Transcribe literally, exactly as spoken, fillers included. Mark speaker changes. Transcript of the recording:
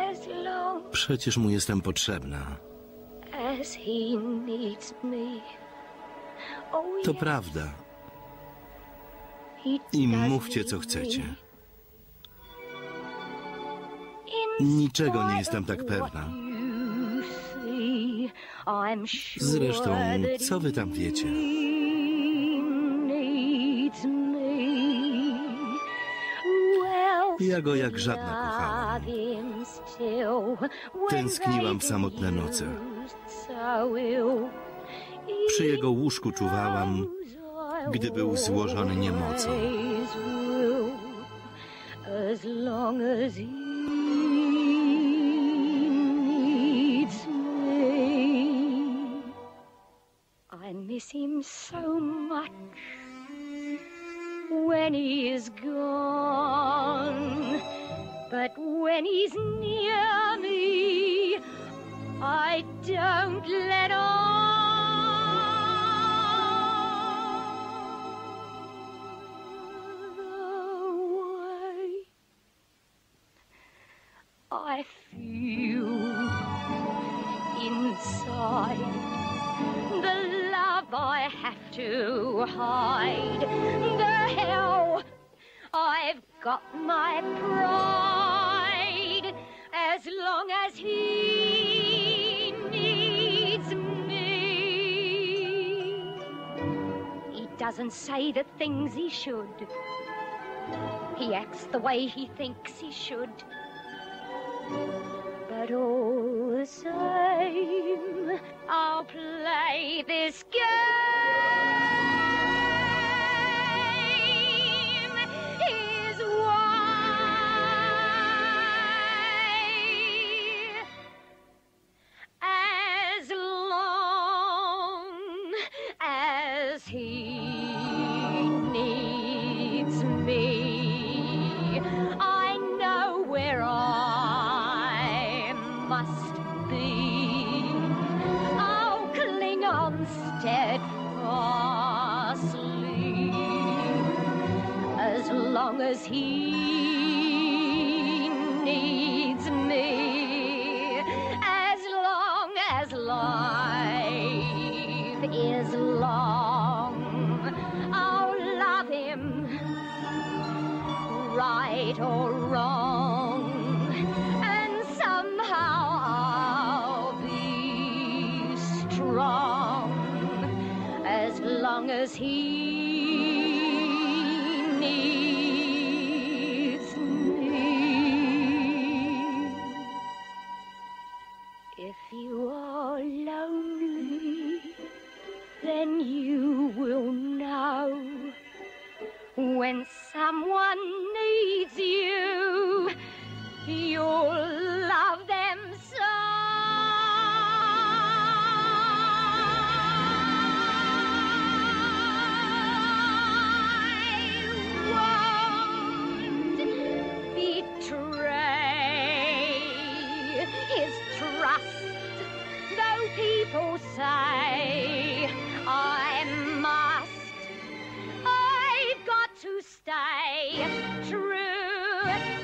Speaker 1: Przecież mu jestem potrzebna. To prawda. I mówcie, co chcecie. Niczego nie jestem tak pewna. Zresztą, co wy tam wiecie? Ja go jak żadna kochałam. Tęskniłam w samotne noce. Przy jego łóżku czuwałam, gdy był złożony niemocą.
Speaker 2: I miss him so much when he is gone, but when he's near me, I don't let on. The way I feel inside, the love I have to hide, the hell I've got my pride, as long as he needs me. He doesn't say the things he should. He acts the way he thinks he should. But all the same, I'll play this game his way, as long as he needs me. I know where I must be. I'll cling on steadfastly, as long as he needs me, as long as life is long. I'll love him, right or wrong, and somehow I'll be strong, as long as he needs me. If you are lonely, then you will know when someone needs you, you'll love them so. I won't betray his trust, though people say I must. I've got to stay true